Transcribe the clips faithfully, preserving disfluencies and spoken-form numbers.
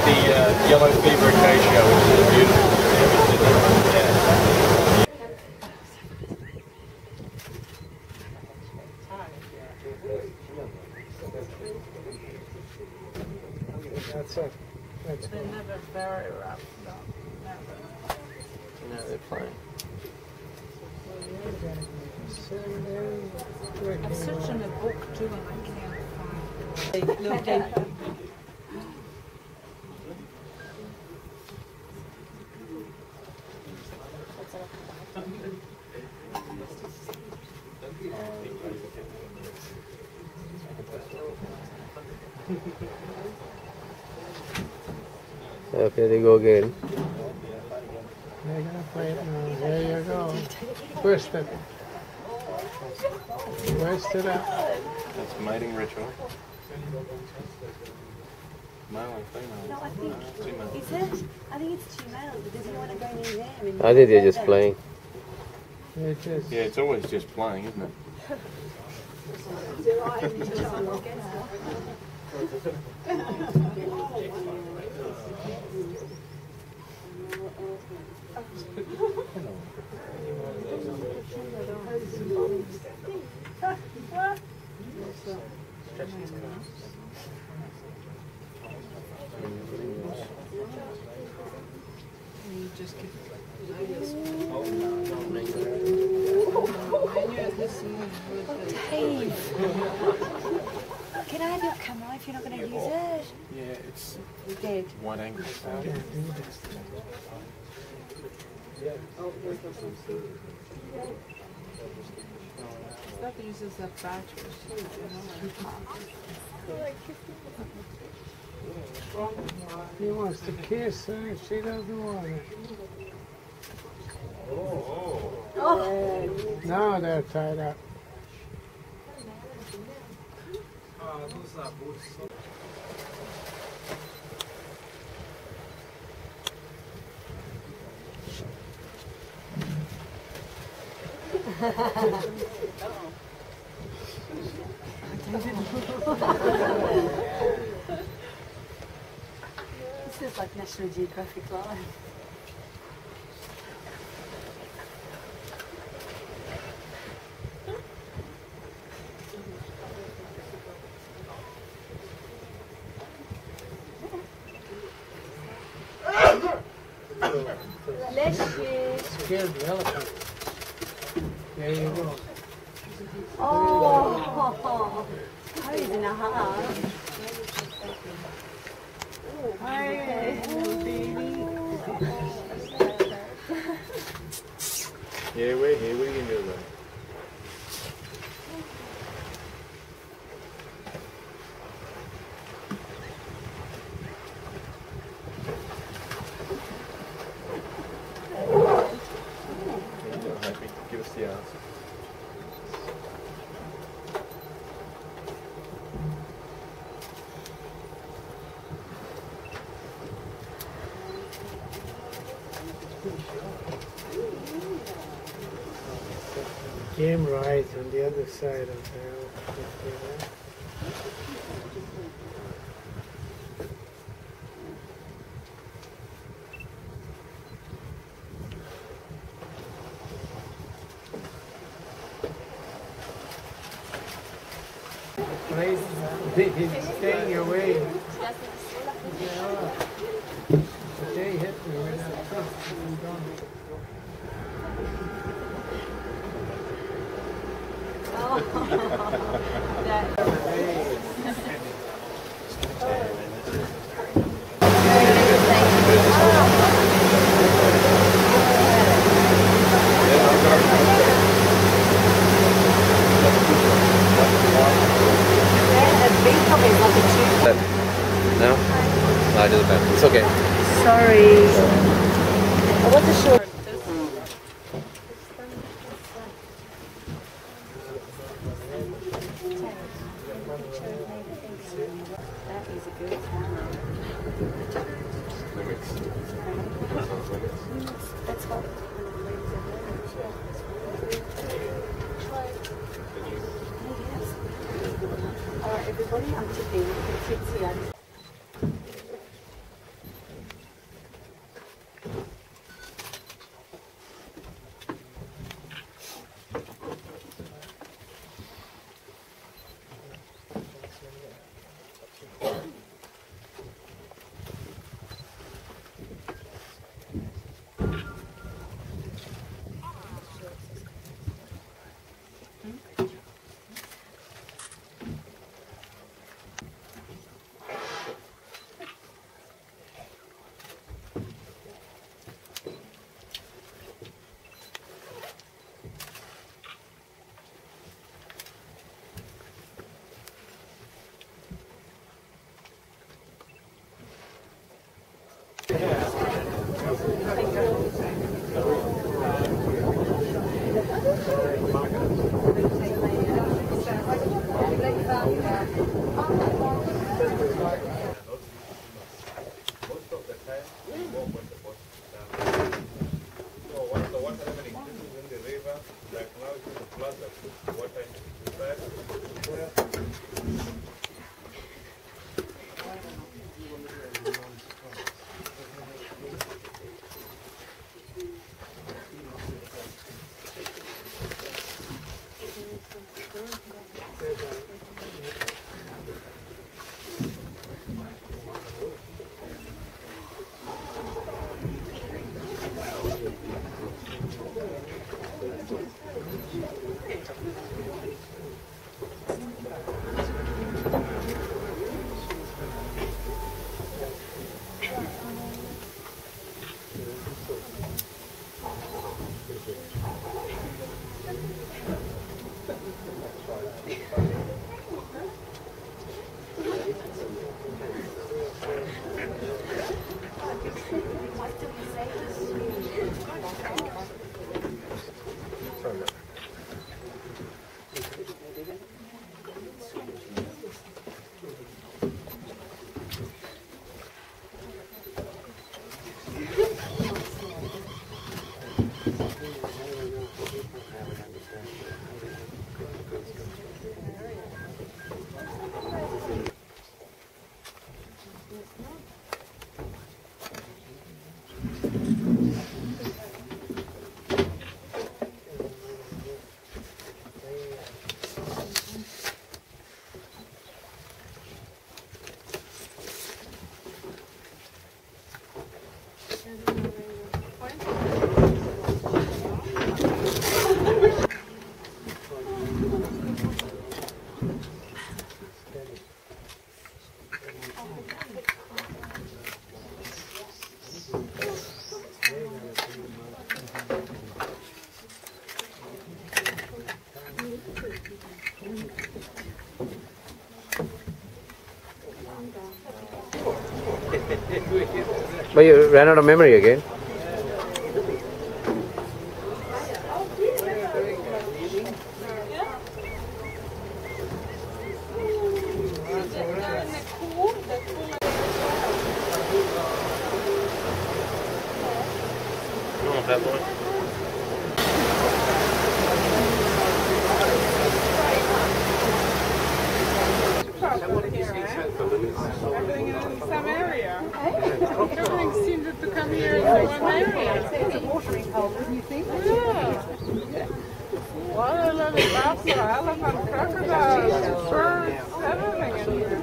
the uh, yellow fever acacia, which is beautiful. Yeah. That's it. That's They're never very rough, no, never. No, they're playing. I'm searching a book too and I can't find it. Look, they, Okay, they go again. They're gonna play it now. There you go. Twist it. Twist it up. That's mating ritual. Male and female. No, I think, is it? I think it's two males, but does he want to go near them? And I think they're just playing. It just, Yeah, it's always just playing, isn't it? you just keep Dave, can I have your camera if you're not going to use it? Yeah, it's Dead. wide angle. That uses a battery, you know. he wants to kiss her and she doesn't want it. Oh. Now they're tied up. This is like National Geographic Live. Bless you. Scared the elephant. There you go. Oh, he's in a heart. Hi, baby. Yeah, we're here. What are you going to do about it? Give us the answer. Game rides on the other side of there. Place, he's staying away. They hit me with that truck. I'm gone. No? No, I did it better. It's okay. Sorry. I wasn't sure. That is a good camera. That's what. Alright, everybody, I'm tipping. It's here. was supposed to start. So what the water level increases in the river, like now it's in the flood, the water inside. But you ran out of memory again. Everything in some area. Everything seems to come here in one area. It's a watering hole, wouldn't you think? Yeah. Well, a lot of bats, elephant, crocodiles, birds, everything in here.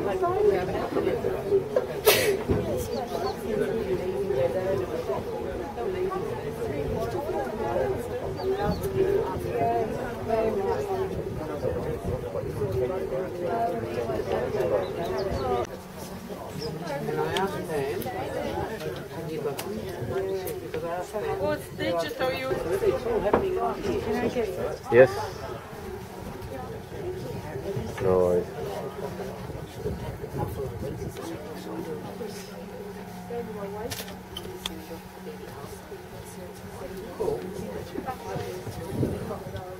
Oh, it's digital. You. Yes. No worries. Cool.